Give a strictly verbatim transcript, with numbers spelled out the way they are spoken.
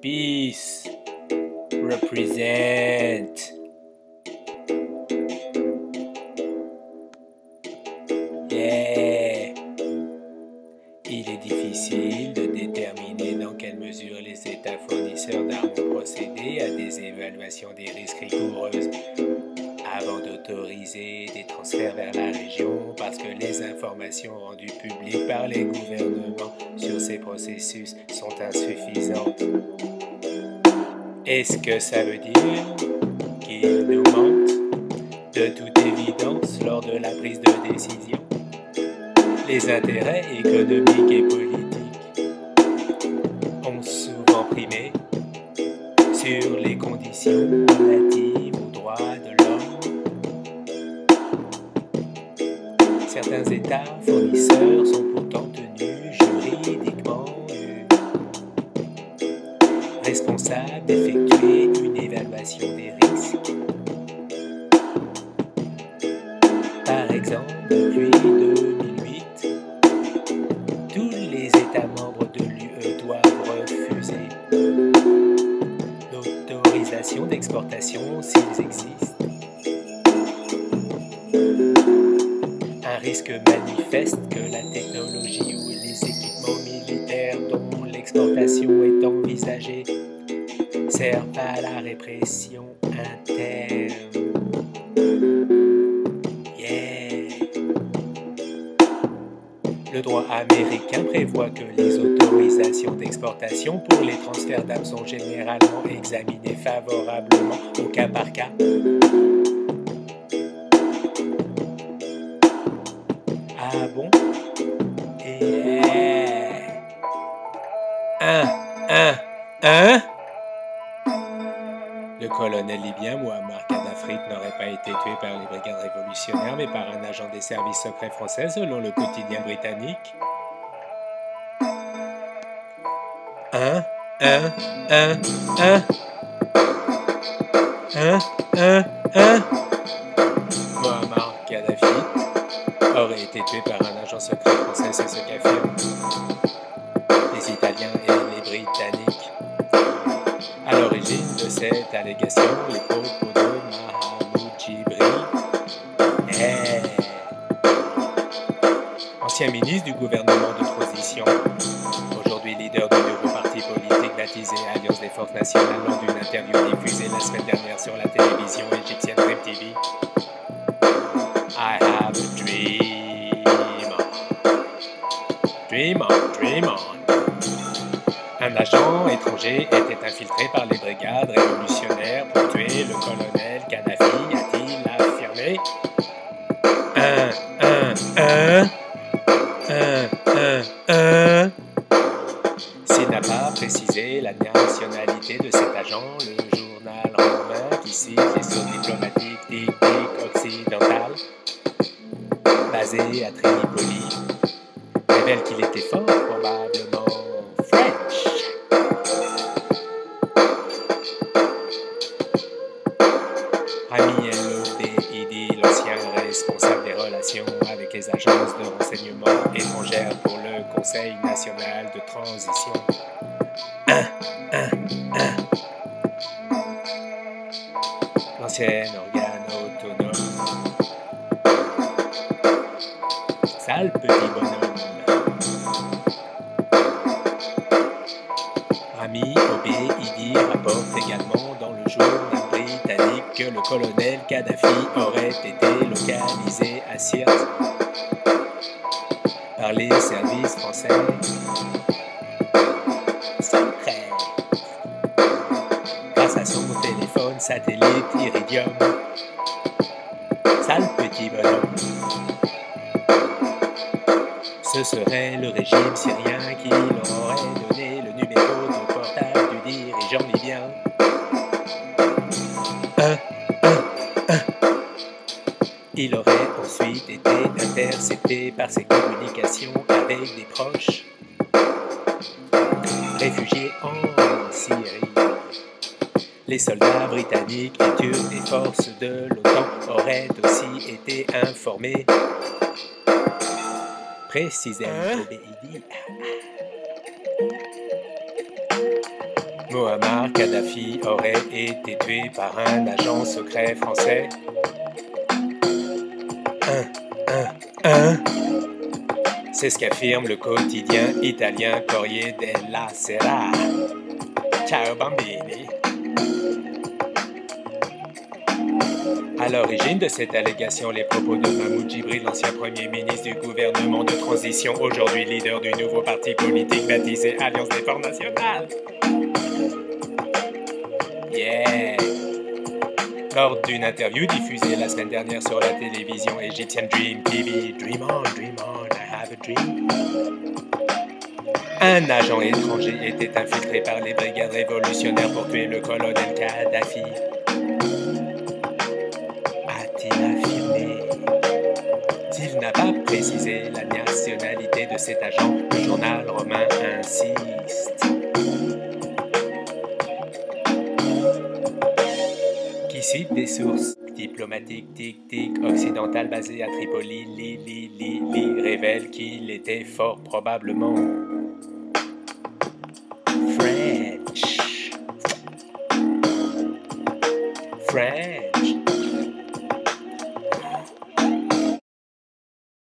Peace. Represent. Yeah. Il est difficile de déterminer dans quelle mesure les États fournisseurs d'armes ont procédé à des évaluations des risques rigoureuses avant d'autoriser des transferts vers la région parce que les informations rendues publiques par les gouvernements sur ces processus sont insuffisantes. Est-ce que ça veut dire qu'ils nous mentent de toute évidence lors de la prise de décision? Les intérêts économiques et politiques ont souvent primé sur les conditions relatives aux droits de l'homme. Certains États fournisseurs sont pourtant tenus juridiquement responsables d'effectuer une évaluation des risques. Par exemple, depuis deux mille huit, tous les États membres de l'U E doivent refuser l'autorisation d'exportation s'ils existent. Un risque manifeste que la technologie ou les équipements militaires dont l'exportation est envisagée servent à la répression interne. Le droit américain prévoit que les autorisations d'exportation pour les transferts d'armes sont généralement examinées favorablement au cas par cas. Ah bon? Yeah! Un, un, un? Le colonel libyen Mouammar Kadhafi n'aurait pas été tué par les brigades révolutionnaires, mais par un agent des services secrets français, selon le quotidien britannique. Un, un, un, un. Un, un, un. Mouammar Kadhafi aurait été tué par un agent secret français, c'est ce qu'affirment les Italiens et les Britanniques. À l'origine de cette allégation, les propos de Mahamoud Djibril, hey. Ancien ministre du gouvernement de transition, aujourd'hui leader du nouveau parti politique baptisé Alliance des Forces Nationales, lors d'une interview diffusée la semaine dernière sur la télévision égyptienne Dream T V. I have a dream on, dream on, dream on. Un agent étranger était infiltré par les brigades révolutionnaires pour tuer le colonel Kadhafi, a-t-il affirmé. Un, un, un, un, un, un. S'il n'a pas précisé la nationalité de cet agent, le journal romain qui cite les sources diplomatiques dictiques occidentales, basées à Tripoli, révèle qu'il était fort probablement French. Rami El-Obeidi, l'ancien responsable des relations avec les agences de renseignement étrangères pour le Conseil national de transition. Un, un, un. L'ancien organe autonome. Sale petit bonhomme. Rami Obeidi rapporte également dans le journal britannique que le colonel Kadhafi aurait été localisé à Sirte par les services français secrets grâce à son téléphone satellite Iridium. Sale petit bonhomme. Ce serait le régime syrien qui leur aurait donné le numéro de portable du dirigeant libyen. Un, un, un. Il aurait ensuite été intercepté par ses communications avec des proches réfugiés en Syrie. Les soldats britanniques et turcs des forces de l'OTAN auraient aussi été informés. Précisément, Obeidi. Muammar Kadhafi aurait été tué par un agent secret français. Un, un, un. C'est ce qu'affirme le quotidien italien Corriere della Sera. Ciao bambini. À l'origine de cette allégation, les propos de Mahmoud Djibril, l'ancien premier ministre du gouvernement de transition, aujourd'hui leader du nouveau parti politique baptisé Alliance des Forces Nationales. Yeah! Lors d'une interview diffusée la semaine dernière sur la télévision égyptienne Dream T V, Dream on, dream on, I have a dream. Un agent étranger était infiltré par les brigades révolutionnaires pour tuer le colonel Kadhafi. A-t-il affirmé? S'il n'a pas précisé la nationalité de cet agent, le journal romain insiste. Qui cite des sources diplomatiques tic-tic occidentales basées à Tripoli, li, li, li, li, révèle qu'il était fort probablement French. French.